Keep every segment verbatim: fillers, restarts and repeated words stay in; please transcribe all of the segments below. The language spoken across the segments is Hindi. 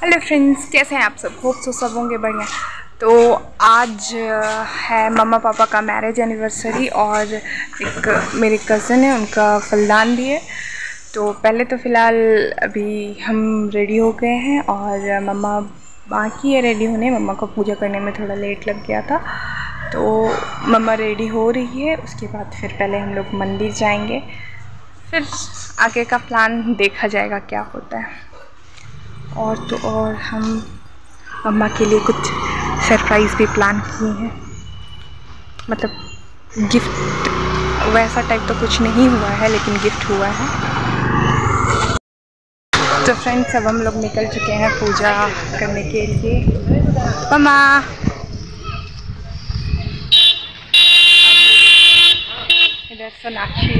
हेलो फ्रेंड्स, कैसे हैं आप सब? होप सो सब होंगे बढ़िया। तो आज है मम्मा पापा का मैरिज एनिवर्सरी और एक मेरे कज़न है, उनका फलदान भी है। तो पहले तो फ़िलहाल अभी हम रेडी हो गए हैं और मम्मा बाकी है रेडी होने। मम्मा को पूजा करने में थोड़ा लेट लग गया था, तो मम्मा रेडी हो रही है। उसके बाद फिर पहले हम लोग मंदिर जाएंगे, फिर आगे का प्लान देखा जाएगा क्या होता है। और तो और हम मम्मा के लिए कुछ सरप्राइज़ भी प्लान किए हैं, मतलब गिफ्ट वैसा टाइप तो कुछ नहीं हुआ है, लेकिन गिफ्ट हुआ है। तो फ्रेंड्स, अब हम लोग निकल चुके हैं पूजा करने के लिए। मम्मा इधर सोनाक्षी।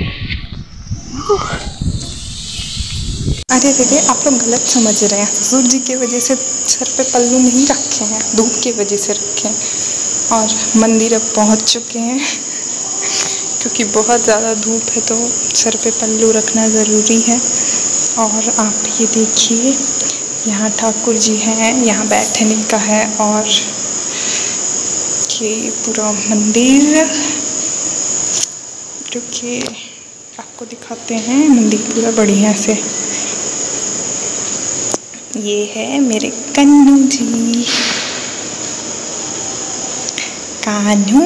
अरे दीदी, आप लोग गलत समझ रहे हैं। ससुर जी की वजह से सर पे पल्लू नहीं रखे हैं, धूप की वजह से रखे हैं। और मंदिर अब पहुंच चुके हैं, क्योंकि बहुत ज़्यादा धूप है तो सर पे पल्लू रखना ज़रूरी है। और आप ये देखिए, यहाँ ठाकुर जी हैं, यहाँ बैठने का है। और ये पूरा मंदिर, क्योंकि आपको दिखाते हैं मंदिर पूरा बढ़िया से। ये है मेरे कन्नू जी, कान्हू।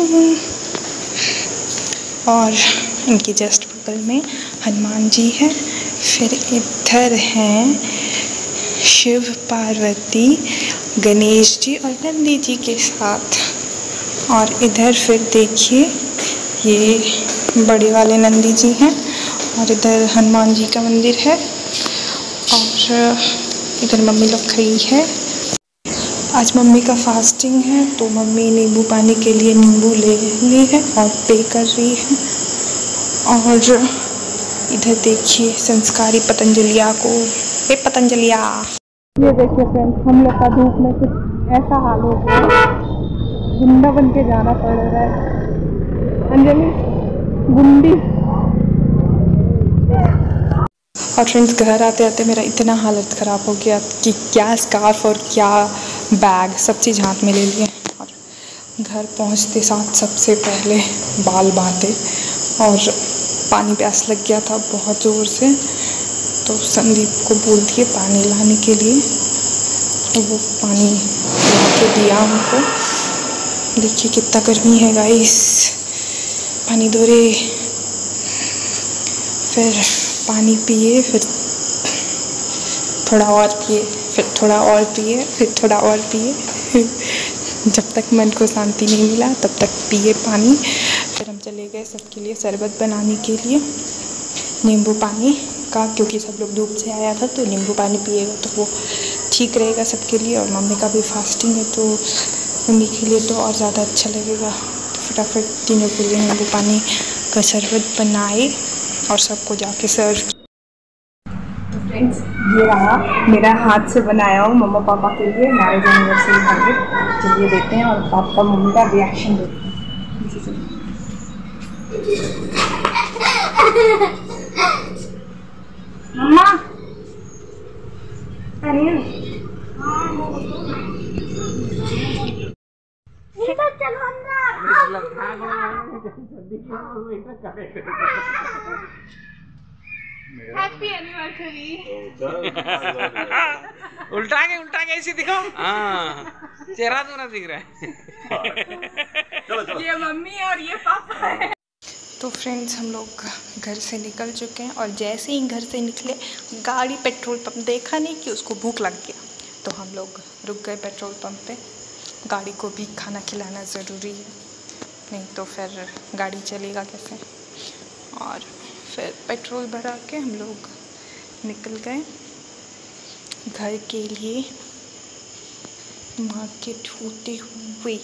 और इनके जस्ट बगल में हनुमान जी है। फिर इधर हैं शिव पार्वती, गणेश जी और नंदी जी के साथ। और इधर फिर देखिए, ये बड़े वाले नंदी जी हैं और इधर हनुमान जी का मंदिर है। और इधर मम्मी लोग खड़ी है। आज मम्मी का फास्टिंग है, तो मम्मी नींबू पानी के लिए नींबू ले ली है और पे कर रही है। और इधर देखिए संस्कारी पतंजलिया को। हे पतंजलिया, ये देखिए फ्रेंड्स, हम लोग का धूप में कुछ ऐसा हाल हो गया, गुंडा बन के जाना पड़ रहा है। अंजलि गुंडी। और फ्रेंड्स, घर आते आते मेरा इतना हालत ख़राब हो गया कि क्या स्कार्फ और क्या बैग सब चीज़ हाथ में ले लिए। और घर पहुंचते साथ सबसे पहले बाल बांधे और पानी प्यास लग गया था बहुत ज़ोर से, तो संदीप को बोल दिए पानी लाने के लिए। तो वो पानी ला के दिया हमको। देखिए कितना गर्मी है गाइस, पानी दो रे। फिर पानी पिए, फिर थोड़ा और पिए, फिर थोड़ा और पिए, फिर थोड़ा और पिए। जब तक मन को शांति नहीं मिला तब तक पिए पानी। फिर हम चले गए सबके लिए शरबत बनाने के लिए, नींबू पानी का, क्योंकि सब लोग धूप से आया था तो नींबू पानी पिएगा तो वो ठीक रहेगा सबके लिए। और मम्मी का भी फास्टिंग है तो मम्मी के लिए तो और ज़्यादा अच्छा लगेगा। तो फटाफट तीनों के लिए नींबू पानी का शरबत बनाए और सबको जाके सर्व। तो फ्रेंड्स, ये रहा मेरा हाथ से बनाया हूँ मम्मा पापा के लिए मैरिज एनिवर्सरी का गिफ्ट। चलिए देखते हैं और पापा मम्मी का रिएक्शन देखते हैं। मम्मा हैप्पी एनिवर्सरी। उल्टा के उल्टा के ऐसे दिखाओ। हाँ, चेहरा तो ना दिख रहा है। ये मम्मी और ये पापा है। तो फ्रेंड्स, हम लोग घर से निकल चुके हैं और जैसे ही घर से निकले गाड़ी पेट्रोल पंप देखा नहीं कि उसको भूख लग गया, तो हम लोग रुक गए पेट्रोल पंप पे। गाड़ी को भी खाना खिलाना ज़रूरी है, नहीं तो फिर गाड़ी चलेगा कैसे। और फिर पेट्रोल भरा के हम लोग निकल गए घर के लिए मार्केट होते हुए।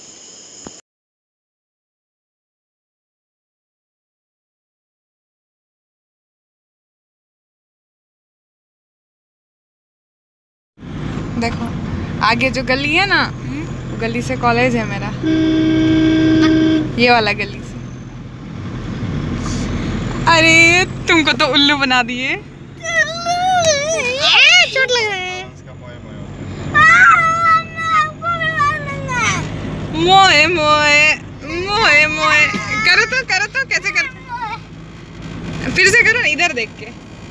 देखो आगे जो गली है ना, वो गली से कॉलेज है मेरा, ये वाला गली से। अरे तुमको तो उल्लू बना दिए। चोट लग रहा है। मोए मोए मोए मोए करो तो करो तो कैसे कर, फिर से करो इधर देख के।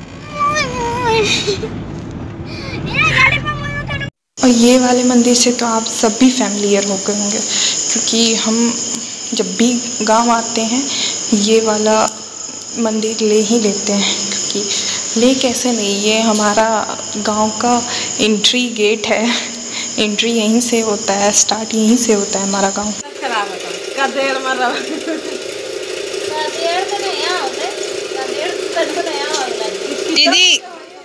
और ये वाले मंदिर से तो आप सभी फैमिलियर हो गए होंगे, क्योंकि हम जब भी गांव आते हैं ये वाला मंदिर ले ही लेते हैं, क्योंकि ले कैसे नहीं, ये हमारा गांव का एंट्री गेट है। एंट्री यहीं से होता है, स्टार्ट यहीं से होता है हमारा गांव। दीदी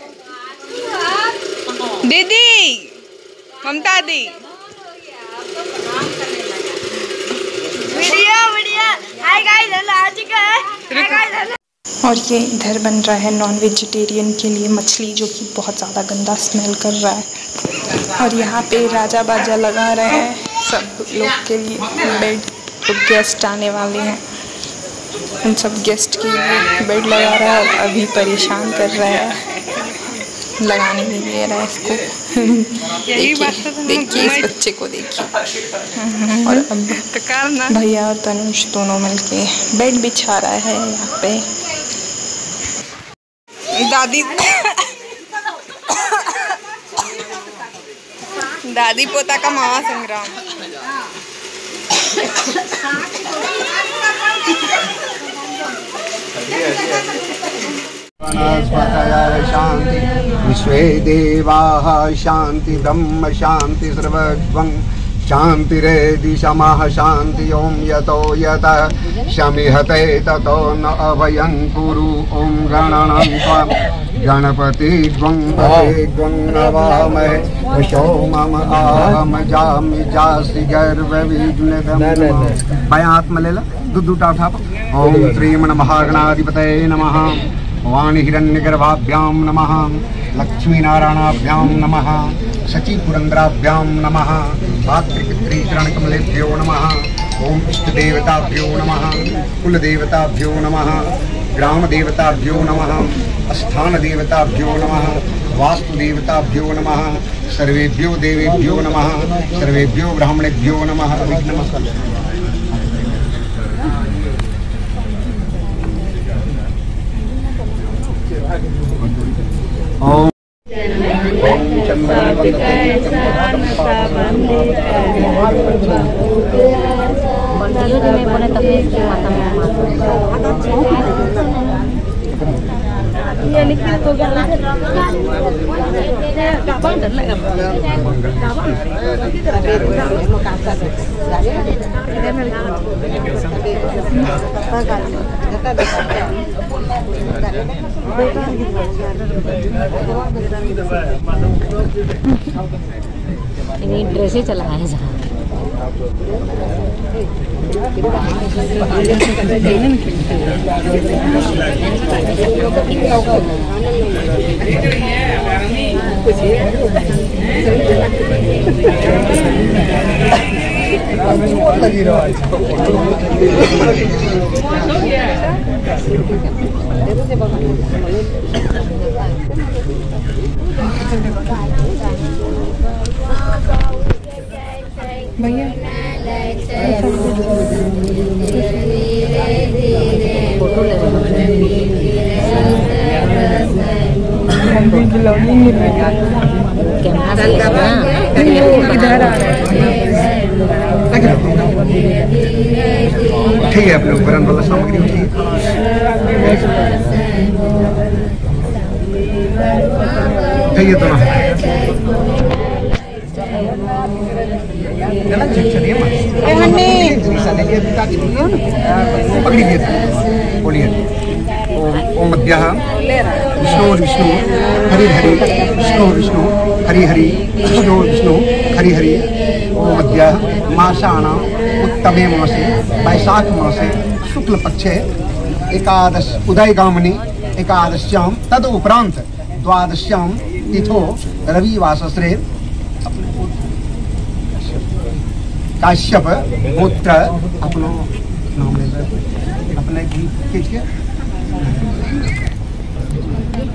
दीदी Mamata di video video hi guys hello आज का हाय गाइस। और ये इधर बन रहा है नॉन वेजिटेरियन के लिए मछली, जो कि बहुत ज़्यादा गंदा स्मेल कर रहा है। और यहाँ पे राजा बाजा लगा रहे हैं सब लोग के लिए। बेड तो गेस्ट आने वाले हैं, उन सब गेस्ट के लिए बेड लगा रहा है। अभी परेशान कर रहा है, लगाने नहीं दे रहा है इसको। देखिए देखिए इस बच्चे को देखिए। और अब भैया और तनुष दोनों मिलके बेड बिछा रहा है यहाँ पे। दादी दादी पोता का महासंग्राम। शांति विश्वे देवाः शांति ब्रह्म शांति सर्वस्वं शांतिरेधि शमः शांति। ओम यतो यतः शमिहते ततो न अभयं कुरु। ओम गणनं त्वा गणपति द्वं पते द्वं नवामहे वशो मम आहम जामि जासि गर्भविघ्नदम्। भाई हाथ में ले लो, दूध उठा उठा। ओम श्रीमन महागणाधिपतये नमः। वाणी हिरण्यगर्भाभ्यां नमः। लक्ष्मीनारायणाभ्यां नमः। शचीपुरंद्राभ्यां नमः। भातृपितृचरणकमलेभ्यो नमः। ओम इष्टदेवताभ्यो नमः। कुलदेवताभ्यो नमः। ग्रामदेवताभ्यो नमः। स्थानदेवताभ्यो नमः। वास्तुदेवताभ्यो नमः। सर्वेभ्यो देवेभ्यो नमः। सर्वेभ्यो ब्राह्मणेभ्यो नमः। ओम ये लिखा तो क्या गाबन डर लगा गाबन ini ड्रेस चला है जहाँ लगी रहा भैया फोटो ले इधर आ रहा ठीक है। आप लोग बरन वाला सामग्री उठिए। उठाइए दोनों पकड़िए। बोलिए ओम मध्यः विष्णु विष्णु हरि हरि विष्णु विष्णु हरि हरि विष्णु विष्णु हरि हरि। ओम मध्यः मासानां उत्तमे मासे वैशाख मासे शुक्ल पक्षे एकादश उदयगामिनी एकादश्यां तदुपरांत द्वादश्यां तिथो रविवासरे काश्यप गोत्र अपना नाम ले अपने के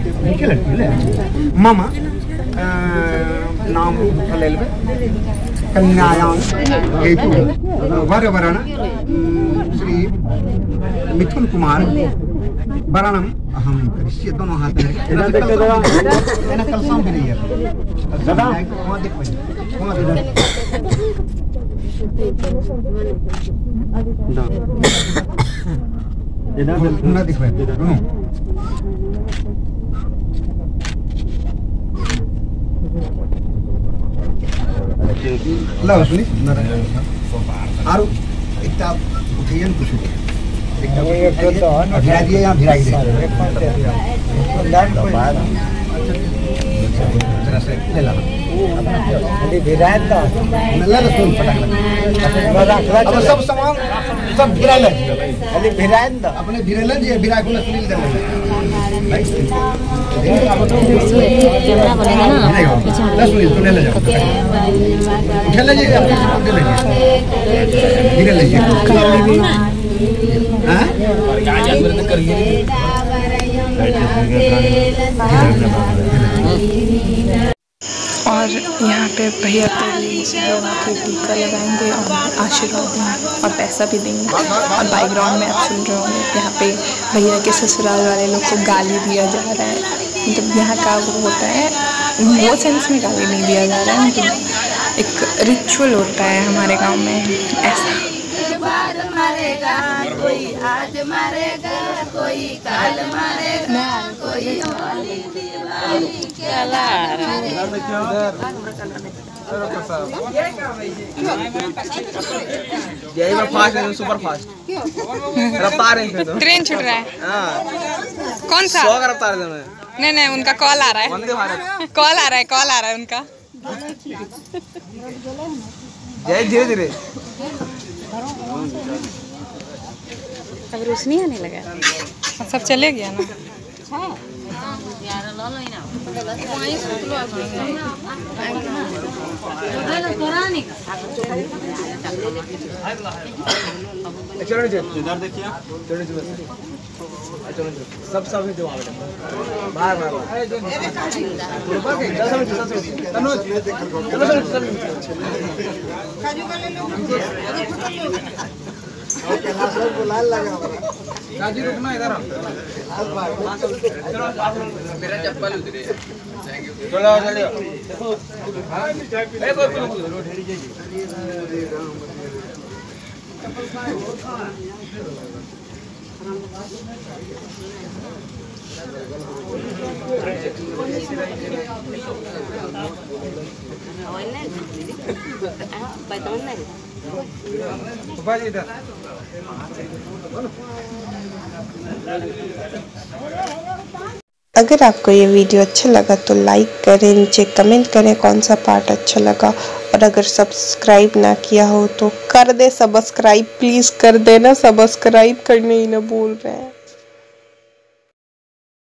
मम नाम ले लेबे कन्यायां हेतु वर वरण श्री मिथुन कुमार वरणम अहम करिष्ये। दोनों हाथ में एना देखते दादा एना कलसम भी नहीं है दादा वहां देख भाई वहां देख एना ना देख भाई दोनों ला सुनी आरो एकटा उठियन कुछ एकटा भिरा दिए या भिरा दे जरा से ले ला अभी भिरा तो ले ला सुन फटाक लगा अब सब सामान सब भिरा ले अभी भिरा तो अपने भिरा ले जे भिरा को सुनील दे कैमरा बनेगा ना ले सुनील तू ले ले जा उठा ले जे ले ले भिरा ले जे हां क्या जानवर तो करिए और यहाँ पे भैया के टीका लगाएंगे और आशीर्वाद देंगे और पैसा भी देंगे। और बैकग्राउंड में आप सुन रहे होंगे यहाँ पे भैया के ससुराल वाले लोग को गाली दिया जा रहा है। मतलब यहाँ का वो होता है वो सेंस में गाली नहीं दिया जा रहा है, मतलब एक रिचुअल होता है हमारे गाँव में ऐसा। मारेगा कोई आज मारेगा कोई काल मारेगा कोई होली दिवाली खेला यही में फास्ट है सुपर फास्ट रफ्तार है ट्रेन छूट रहा है। हां कौन सा सौ का रफ्तार है। नहीं नहीं उनका कॉल आ रहा है, वंदे भारत कॉल आ रहा है कॉल आ रहा है उनका। जय धीरे धीरे अब रोशनी आने लगा सब चले गया ना। चलो इधर देखिए चलो सब सब जो बाहर बाहर लाल लगा राजू रुकना इधर मेरा चप्पल उधर है। चलो चलो देखो ए कोई अगर आपको ये वीडियो अच्छा लगा तो लाइक करें, नीचे कमेंट करें कौन सा पार्ट अच्छा लगा। और अगर सब्सक्राइब ना किया हो तो कर दे सब्सक्राइब, प्लीज़ कर देना सब्सक्राइब करने ही ना भूल रहे हैं।